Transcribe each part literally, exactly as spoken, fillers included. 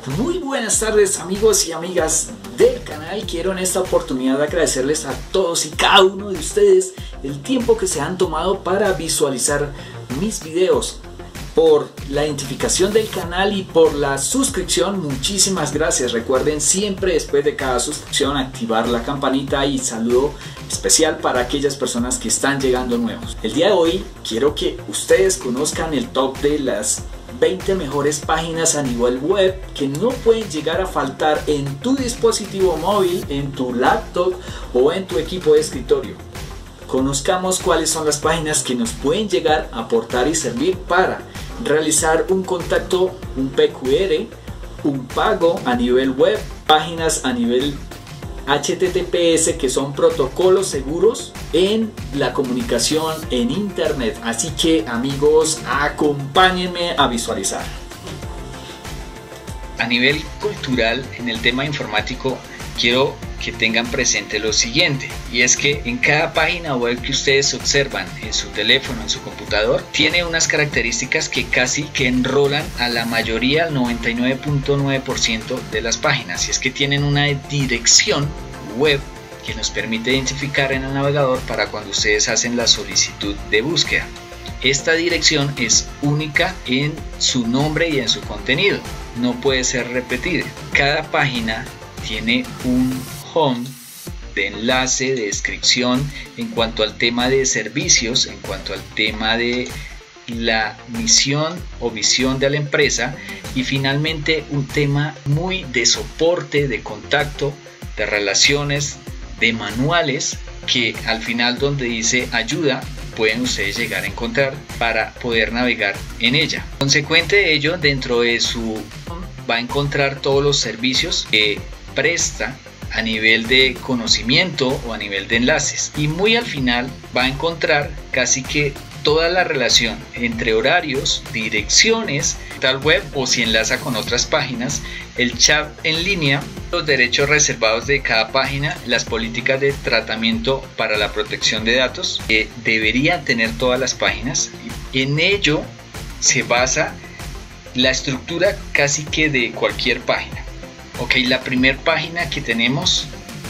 Muy buenas tardes amigos y amigas del canal. Quiero en esta oportunidad agradecerles a todos y cada uno de ustedes el tiempo que se han tomado para visualizar mis videos, por la identificación del canal y por la suscripción. Muchísimas gracias. Recuerden siempre después de cada suscripción activar la campanita, y saludo especial para aquellas personas que están llegando nuevos. El día de hoy quiero que ustedes conozcan el top de las veinte mejores páginas a nivel web que no pueden llegar a faltar en tu dispositivo móvil, en tu laptop o en tu equipo de escritorio. Conozcamos cuáles son las páginas que nos pueden llegar a aportar y servir para realizar un contacto, un P Q R, un pago a nivel web, páginas a nivel H T T P S, que son protocolos seguros en la comunicación en internet. Así que amigos, acompáñenme a visualizar. A nivel cultural, en el tema informático, quiero que tengan presente lo siguiente, y es que en cada página web que ustedes observan en su teléfono, en su computador, tiene unas características que casi que enrolan a la mayoría, al noventa y nueve punto nueve por ciento de las páginas, y es que tienen una dirección web que nos permite identificar en el navegador para cuando ustedes hacen la solicitud de búsqueda. Esta dirección es única en su nombre y en su contenido, no puede ser repetida. Cada página tiene un home de enlace, de descripción en cuanto al tema de servicios, en cuanto al tema de la misión o visión de la empresa, y finalmente un tema muy de soporte, de contacto, de relaciones, de manuales, que al final donde dice ayuda pueden ustedes llegar a encontrar para poder navegar en ella. Consecuente de ello, dentro de su va a encontrar todos los servicios que presta a nivel de conocimiento o a nivel de enlaces, y muy al final va a encontrar casi que toda la relación entre horarios, direcciones, tal web, o si enlaza con otras páginas, el chat en línea, los derechos reservados de cada página, las políticas de tratamiento para la protección de datos que deberían tener todas las páginas. En ello se basa la estructura casi que de cualquier página. Ok, la primera página que tenemos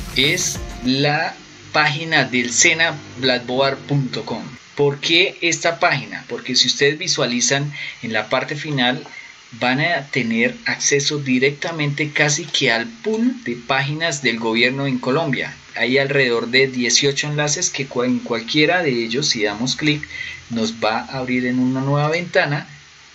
es la página del sena blackboard punto com. ¿Por qué esta página? Porque si ustedes visualizan en la parte final, van a tener acceso directamente casi que al pool de páginas del gobierno en Colombia. Hay alrededor de dieciocho enlaces que en cualquiera de ellos, si damos clic, nos va a abrir en una nueva ventana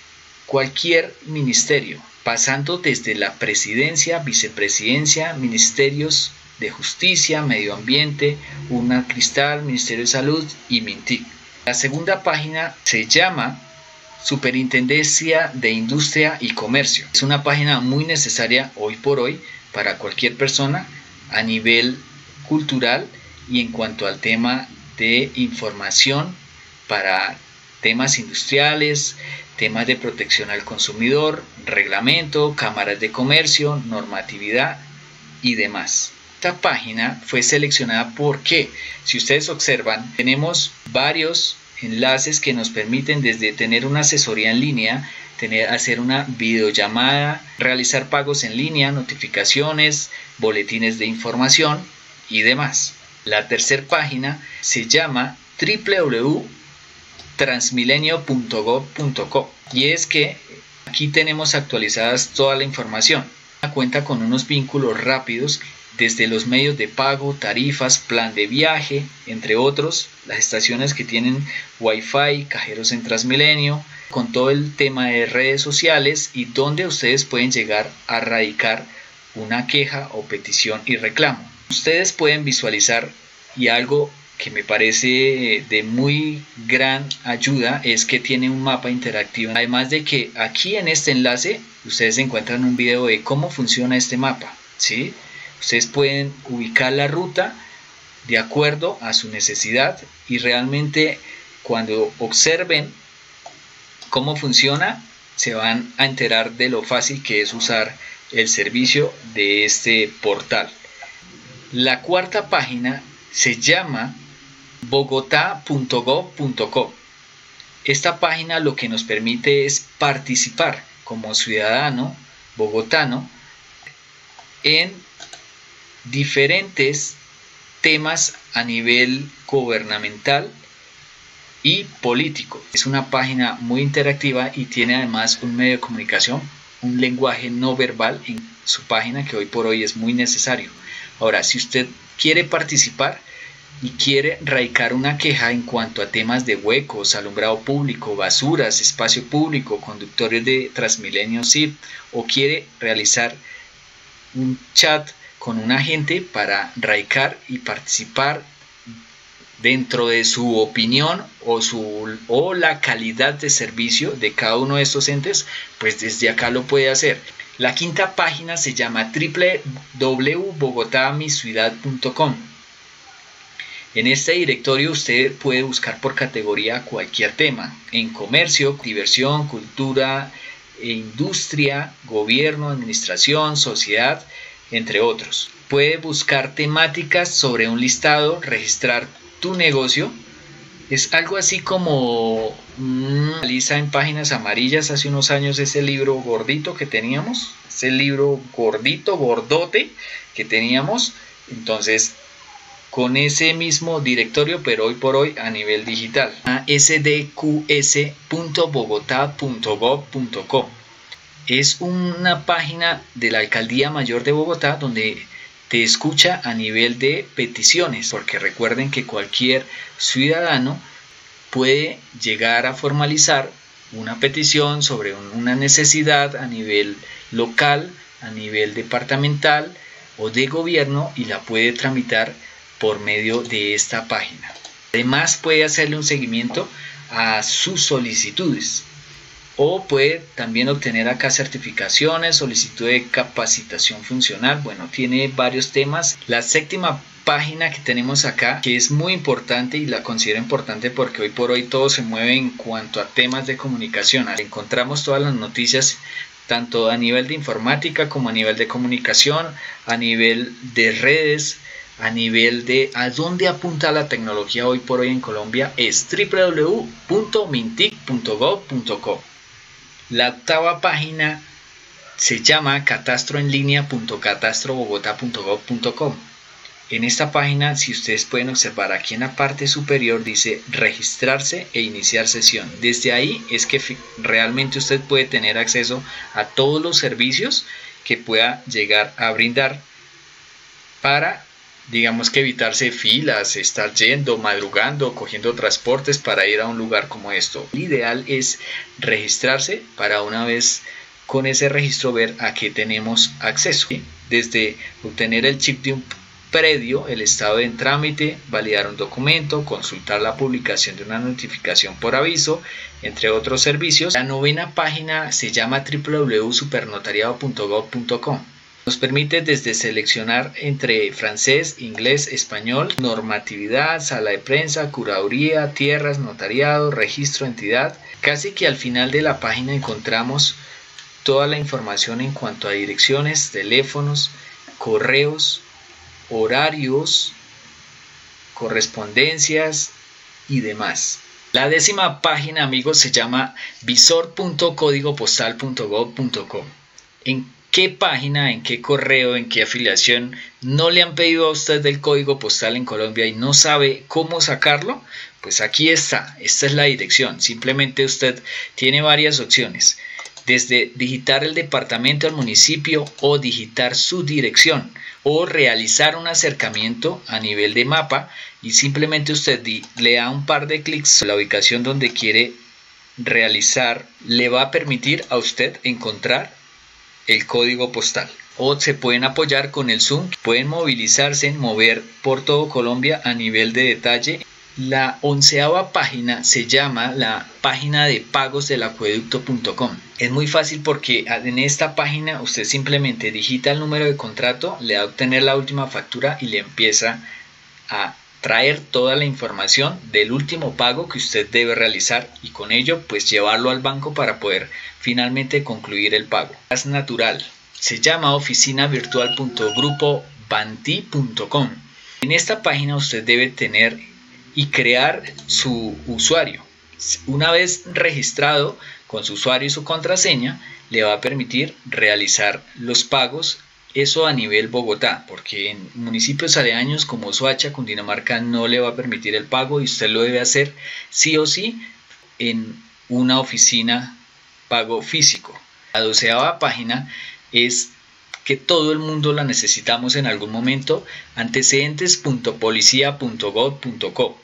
cualquier ministerio, pasando desde la presidencia, vicepresidencia, ministerios de justicia, medio ambiente, UNACRISTAL, Ministerio de Salud y MINTIC. La segunda página se llama Superintendencia de Industria y Comercio. Es una página muy necesaria hoy por hoy para cualquier persona a nivel cultural y en cuanto al tema de información para temas industriales, temas de protección al consumidor, reglamento, cámaras de comercio, normatividad y demás. Esta página fue seleccionada porque, si ustedes observan, tenemos varios enlaces que nos permiten desde tener una asesoría en línea, tener, hacer una videollamada, realizar pagos en línea, notificaciones, boletines de información y demás. La tercera página se llama doble u doble u doble u punto transmilenio punto gov punto co, y es que aquí tenemos actualizadas toda la información. Cuenta con unos vínculos rápidos desde los medios de pago, tarifas, plan de viaje, entre otros, las estaciones que tienen Wi-Fi, cajeros en Transmilenio, con todo el tema de redes sociales y donde ustedes pueden llegar a radicar una queja o petición y reclamo. Ustedes pueden visualizar, y algo que me parece de muy gran ayuda es que tiene un mapa interactivo. Además de que aquí en este enlace ustedes encuentran un video de cómo funciona este mapa, ¿sí? Ustedes pueden ubicar la ruta de acuerdo a su necesidad, y realmente cuando observen cómo funciona se van a enterar de lo fácil que es usar el servicio de este portal. La cuarta página se llama bogotá punto gov punto co. Esta página lo que nos permite es participar como ciudadano bogotano en diferentes temas a nivel gubernamental y político. Es una página muy interactiva y tiene además un medio de comunicación, un lenguaje no verbal en su página que hoy por hoy es muy necesario. Ahora, si usted quiere participar y quiere radicar una queja en cuanto a temas de huecos, alumbrado público, basuras, espacio público, conductores de Transmilenio S I P, o quiere realizar un chat con un agente para radicar y participar dentro de su opinión o, su, o la calidad de servicio de cada uno de estos entes, pues desde acá lo puede hacer. La quinta página se llama doble u doble u doble u punto bogotá mi ciudad punto com. En este directorio usted puede buscar por categoría cualquier tema, en comercio, diversión, cultura, industria, gobierno, administración, sociedad, entre otros. Puede buscar temáticas sobre un listado, registrar tu negocio. Es algo así como mmm, lista en páginas amarillas hace unos años, ese libro gordito que teníamos, ese libro gordito, gordote que teníamos. Entonces, con ese mismo directorio, pero hoy por hoy a nivel digital, a s d q s punto bogotá punto gov punto co. Es una página de la Alcaldía Mayor de Bogotá donde te escucha a nivel de peticiones, porque recuerden que cualquier ciudadano puede llegar a formalizar una petición sobre una necesidad a nivel local, a nivel departamental o de gobierno, y la puede tramitar por medio de esta página. Además puede hacerle un seguimiento a sus solicitudes, o puede también obtener acá certificaciones, solicitud de capacitación funcional. Bueno, tiene varios temas. La séptima página que tenemos acá, que es muy importante y la considero importante porque hoy por hoy todo se mueve en cuanto a temas de comunicación. Encontramos todas las noticias tanto a nivel de informática como a nivel de comunicación, a nivel de redes, a nivel de a dónde apunta la tecnología hoy por hoy en Colombia. Es doble u doble u doble u punto mintic punto gov punto co. La octava página se llama catastro en línea punto catastro bogotá punto gov punto com. En esta página, si ustedes pueden observar aquí en la parte superior, dice registrarse e iniciar sesión. Desde ahí es que realmente usted puede tener acceso a todos los servicios que pueda llegar a brindar para, digamos, que evitarse filas, estar yendo, madrugando, cogiendo transportes para ir a un lugar como esto. Lo ideal es registrarse para una vez con ese registro ver a qué tenemos acceso. Desde obtener el chip de un predio, el estado en trámite, validar un documento, consultar la publicación de una notificación por aviso, entre otros servicios. La novena página se llama doble u doble u doble u punto supernotariado punto gov punto com. Nos permite desde seleccionar entre francés, inglés, español, normatividad, sala de prensa, curaduría, tierras, notariado, registro, entidad. Casi que al final de la página encontramos toda la información en cuanto a direcciones, teléfonos, correos, horarios, correspondencias y demás. La décima página, amigos, se llama visor punto código postal punto gov punto co. ¿En qué página, en qué correo, en qué afiliación no le han pedido a usted el código postal en Colombia y no sabe cómo sacarlo? Pues aquí está, esta es la dirección. Simplemente usted tiene varias opciones, desde digitar el departamento al municipio o digitar su dirección, o realizar un acercamiento a nivel de mapa y simplemente usted le da un par de clics a la ubicación donde quiere realizar, le va a permitir a usted encontrar el código postal. O se pueden apoyar con el Zoom, pueden movilizarse, mover por todo Colombia a nivel de detalle. La onceava página se llama la página de pagos del acueducto punto com. Es muy fácil porque en esta página usted simplemente digita el número de contrato, le da a obtener la última factura y le empieza a traer toda la información del último pago que usted debe realizar, y con ello pues llevarlo al banco para poder finalmente concluir el pago. Gas natural se llama oficina virtual punto grupo banti punto com. En esta página usted debe tener y crear su usuario. Una vez registrado con su usuario y su contraseña, le va a permitir realizar los pagos. Eso a nivel Bogotá, porque en municipios aledaños como Soacha, Cundinamarca, no le va a permitir el pago y usted lo debe hacer sí o sí en una oficina pago físico. La doceava página es que todo el mundo la necesitamos en algún momento, antecedentes punto policía punto gov punto co.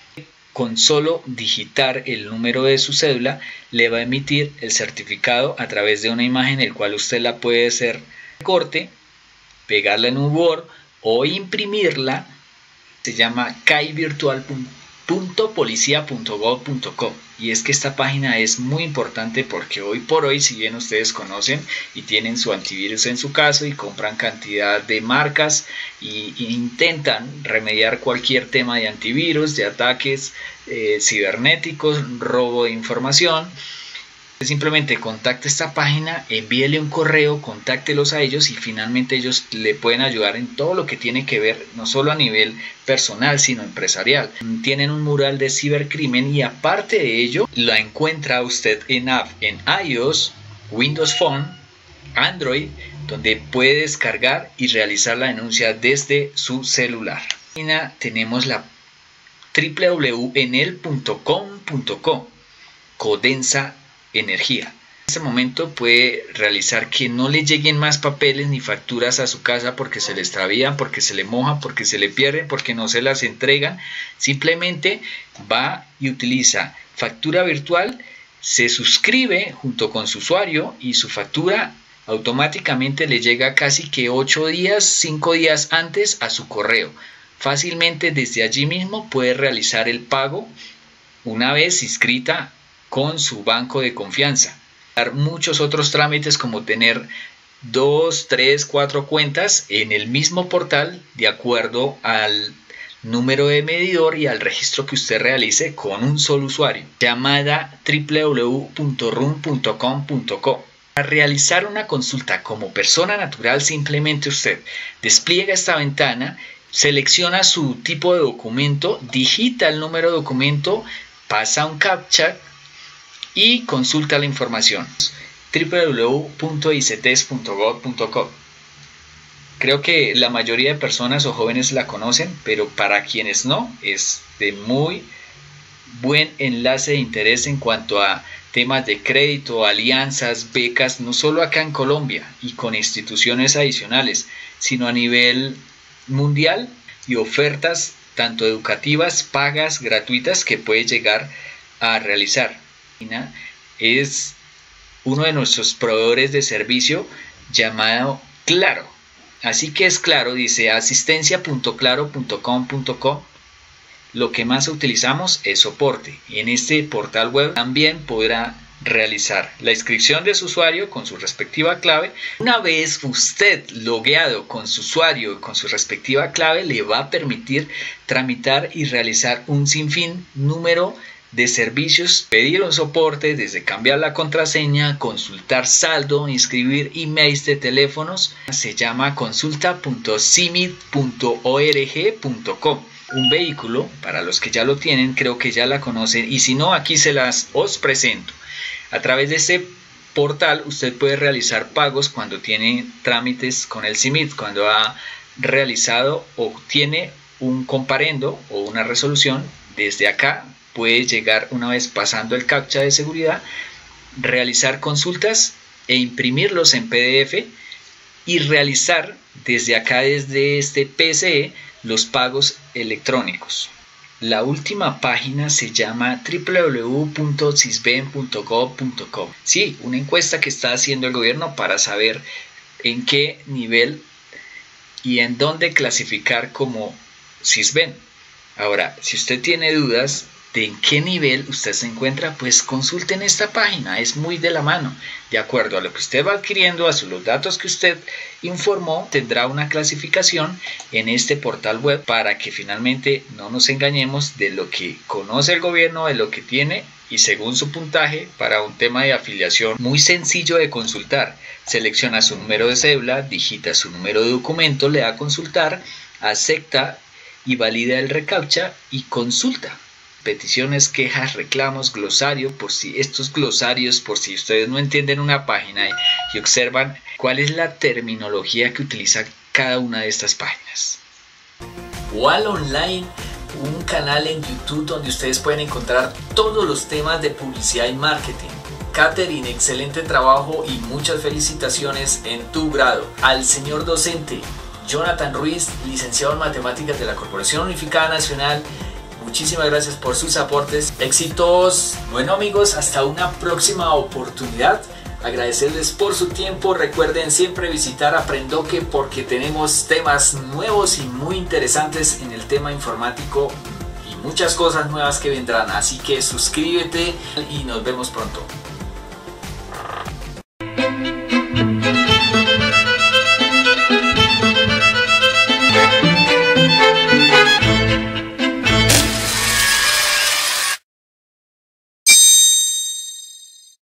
Con solo digitar el número de su cédula le va a emitir el certificado a través de una imagen, el cual usted la puede hacer corte, pegarla en un Word o imprimirla. Se llama caivirtual punto policía punto gov punto co. Y es que esta página es muy importante porque hoy por hoy, si bien ustedes conocen y tienen su antivirus en su caso y compran cantidad de marcas y, y intentan remediar cualquier tema de antivirus, de ataques eh, cibernéticos, robo de información, simplemente contacte esta página, envíele un correo, contáctelos a ellos y finalmente ellos le pueden ayudar en todo lo que tiene que ver, no solo a nivel personal, sino empresarial. Tienen un mural de cibercrimen y aparte de ello, la encuentra usted en app en iOS, Windows Phone, Android, donde puede descargar y realizar la denuncia desde su celular. Tenemos la doble u doble u doble u punto enel punto com punto co, Codensa Energía. En este momento puede realizar que no le lleguen más papeles ni facturas a su casa porque se le extravían, porque se le mojan, porque se le pierden, porque no se las entregan. Simplemente va y utiliza factura virtual, se suscribe junto con su usuario y su factura automáticamente le llega casi que ocho días, cinco días antes a su correo. Fácilmente desde allí mismo puede realizar el pago una vez inscrita con su banco de confianza. Muchos otros trámites como tener dos, tres, cuatro cuentas en el mismo portal de acuerdo al número de medidor y al registro que usted realice con un solo usuario. Llamada doble u doble u doble u punto rum punto com punto co. Para realizar una consulta como persona natural, simplemente usted despliega esta ventana, selecciona su tipo de documento, digita el número de documento, pasa un captcha y consulta la información. doble u doble u doble u punto i c t e s punto gov punto co. Creo que la mayoría de personas o jóvenes la conocen, pero para quienes no, es de muy buen enlace de interés en cuanto a temas de crédito, alianzas, becas, no solo acá en Colombia y con instituciones adicionales, sino a nivel mundial y ofertas tanto educativas, pagas, gratuitas que puede llegar a realizar. Es uno de nuestros proveedores de servicio llamado Claro. Así que es Claro, dice asistencia punto claro punto com punto co. Lo que más utilizamos es soporte. Y en este portal web también podrá realizar la inscripción de su usuario con su respectiva clave. Una vez usted logueado con su usuario y con su respectiva clave, le va a permitir tramitar y realizar un sinfín número de servicios, pedir un soporte desde cambiar la contraseña, consultar saldo, inscribir emails de teléfonos. Se llama consulta punto cimid punto org punto com. Un vehículo, para los que ya lo tienen, creo que ya la conocen y si no, aquí se las os presento. A través de este portal usted puede realizar pagos cuando tiene trámites con el cimid, cuando ha realizado o tiene un comparendo o una resolución. Desde acá puede llegar, una vez pasando el captcha de seguridad, realizar consultas e imprimirlos en P D F y realizar desde acá, desde este P C E, los pagos electrónicos. La última página se llama doble u doble u doble u punto sisben punto gov punto co. Sí, una encuesta que está haciendo el gobierno para saber en qué nivel y en dónde clasificar como Sisben. Ahora, si usted tiene dudas de en qué nivel usted se encuentra, pues consulten esta página, es muy de la mano. De acuerdo a lo que usted va adquiriendo, a los datos que usted informó, tendrá una clasificación en este portal web para que finalmente no nos engañemos de lo que conoce el gobierno, de lo que tiene y según su puntaje para un tema de afiliación muy sencillo de consultar. Selecciona su número de cédula, digita su número de documento, le da a consultar, acepta y valida el recaptcha y consulta. peticiones, quejas, reclamos, glosario, por si estos glosarios, por si ustedes no entienden una página y, y observan cuál es la terminología que utiliza cada una de estas páginas. Wall Online, un canal en YouTube donde ustedes pueden encontrar todos los temas de publicidad y marketing. Catherine, excelente trabajo y muchas felicitaciones en tu grado. Al señor docente Jonathan Ruiz, licenciado en Matemáticas de la Corporación Unificada Nacional, muchísimas gracias por sus aportes. Éxitos. Bueno amigos, hasta una próxima oportunidad. Agradecerles por su tiempo. Recuerden siempre visitar Aprendoque porque tenemos temas nuevos y muy interesantes en el tema informático y muchas cosas nuevas que vendrán. Así que suscríbete y nos vemos pronto.